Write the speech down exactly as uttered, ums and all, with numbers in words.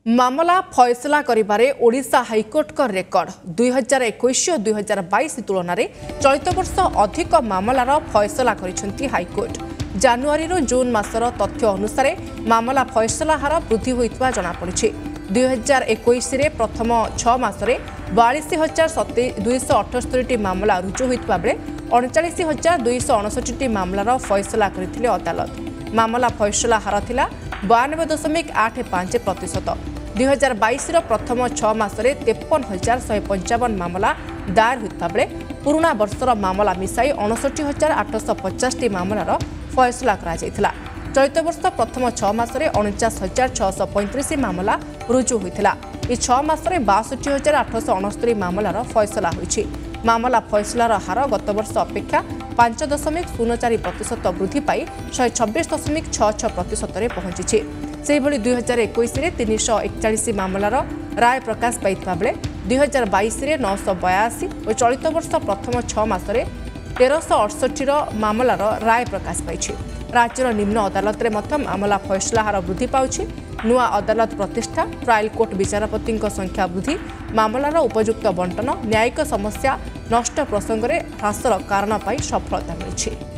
मामला फैसला करिबारे ओडिशा हाईकोर्ट का रेकर्ड दुई हजार इक्कीस दुई हजार बाईस तुलन में चलित वर्ष अधिक मामलार फैसला करिसेंती हाईकोर्ट। जानुआरी जून मासर तथ्य अनुसार मामला फैसला हार वृद्धि होइतबा जଣା पड़िछि। दुई हजार इक्कीस प्रथम छह मासरे बयालीस हजार सते दुईश अठस्तरी मामला रुजु होइतबा बेले अड़चाश हजार दुईश अणसठी मामलार फैसला करथिले अदालत। मामला फैसला हार थिला बयानबे दशमिक आठ पांच प्रतिशत। दुई हजार बाईस प्रथम छह मासरे तेपन हजार शहे पंचावन मामला दायर होता बेले पुराणा वर्षर मामला मिसाई अणसठी हजार आठश पचास मामलार फैसला करा जायथिला। चलित वर्ष प्रथम छह मासरे अणचाश हजार छःश पैंतीस मामला रुजु होइथिला। ए छह मासरे बासठी हजार आठश अणस्तरी मामलार फैसला होइछि। मामला फैसलार हार गत वर्ष अपेक्षा पांच दशमिक शून्य चार प्रतिशत वृद्धि पाई शहे छब्बीस दशमिक छः छः प्रतिशत पहुंची। से दुई हजार इक्कीस तीनश एकचाश मामलार राय प्रकाश पाइता बेले दुई हजार बाईस नौश बयासी और चलित वर्ष प्रथम छह मासरे तेरश अड़सठी मामलार राय प्रकाश पाई। राज्यर निम्न अदालत में मामला फैसला हार वृद्धि पाउछि। नुआ अदालत प्रतिष्ठा, ट्रायल कोर्ट विचारपति संख्या वृद्धि, मामलार उपयुक्त बंटन, न्यायिक समस्या नष्ट प्रसंग में ह्रासर कारण पाई सफलता मिली।